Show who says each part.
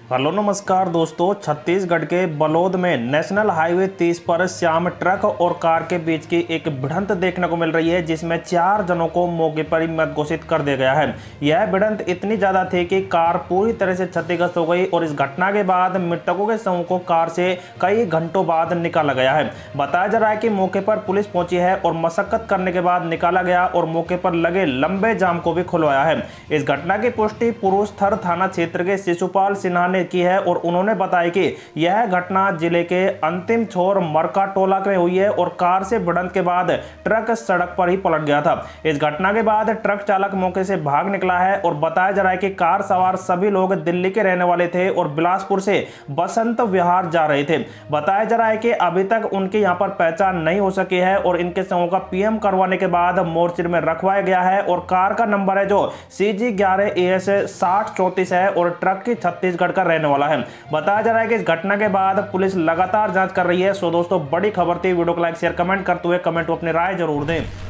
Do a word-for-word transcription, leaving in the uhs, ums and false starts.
Speaker 1: Hello नमस्कार दोस्तों। छत्तीसगढ़ के बलौद में नेशनल हाईवे तीस पर शाम ट्रक और कार के बीच की एक भिड़ंत देखने को मिल रही है, जिसमें चार जनों को मौके पर ही मृत घोषित कर दिया गया है। यह भिड़ंत इतनी ज्यादा थी कि कार पूरी तरह से क्षतिग्रस्त हो गई और इस घटना के बाद मृतकों के शवों को कार से कई घंटों बाद निकाला गया है। बताया जा रहा है कि मौके पर पुलिस पहुंची है और मशक्कत करने के बाद निकाला गया और मौके पर लगे लंबे जाम को भी खुलवाया है। इस घटना की पुष्टि पुरुषथर थाना क्षेत्र के शिशुपाल सिन्हा की है और उन्होंने बताया कि यह घटना जिले के अंतिम छोर मरका टोला में हुई है और कार से भिड़ंत के बाद ट्रक सड़क पर ही पलट गया था। इस घटना के बाद ट्रक चालक मौके से भाग निकला है और बताया जा रहा है कि कार सवार सभी लोग दिल्ली के रहने वाले थे और बिलासपुर से बसंत विहार जा रहे थे। बताया जा रहा है कि अभी तक उनकी यहां पर पहचान नहीं हो सकी है और इनके शवों का पीएम करवाने के बाद मोर्चे में रखवाया गया है और कार का नंबर है जो सी जी ग्यारह ए एस साठ चौंतीस है और ट्रक की छत्तीसगढ़ का रहने वाला है। बताया जा रहा है कि इस घटना के बाद पुलिस लगातार जांच कर रही है। सो दोस्तों, बड़ी खबर थी। वीडियो को लाइक शेयर कमेंट करते हुए कमेंट में अपनी राय जरूर दें।